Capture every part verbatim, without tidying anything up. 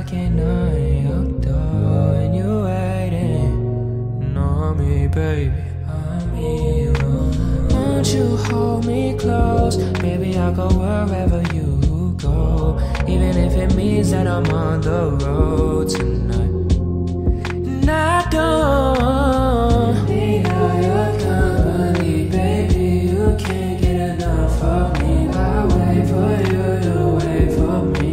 knocking on your door and you waiting on me, baby. On me, won't you hold me close? Baby, I'll go wherever you go, even if it means that I'm on the road tonight. And I don't need all your company, baby. You can't get enough of me. I'll wait for you to wait for me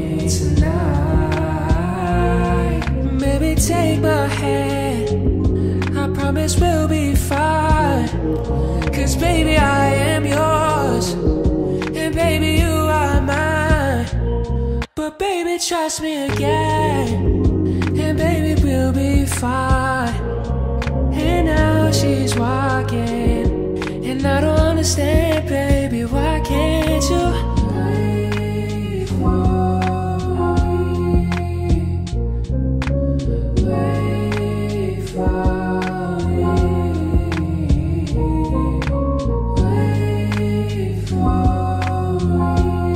tonight. Baby, take my hand, I promise we'll be fine. Cause baby, I am yours, and baby, you are mine. But baby, trust me again, and baby, we'll be fine. And now she's walking, and I don't understand, baby, why can't you wait for me? Wait for me. Wait for me.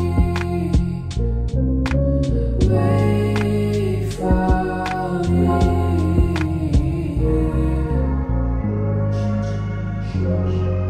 Wait for me.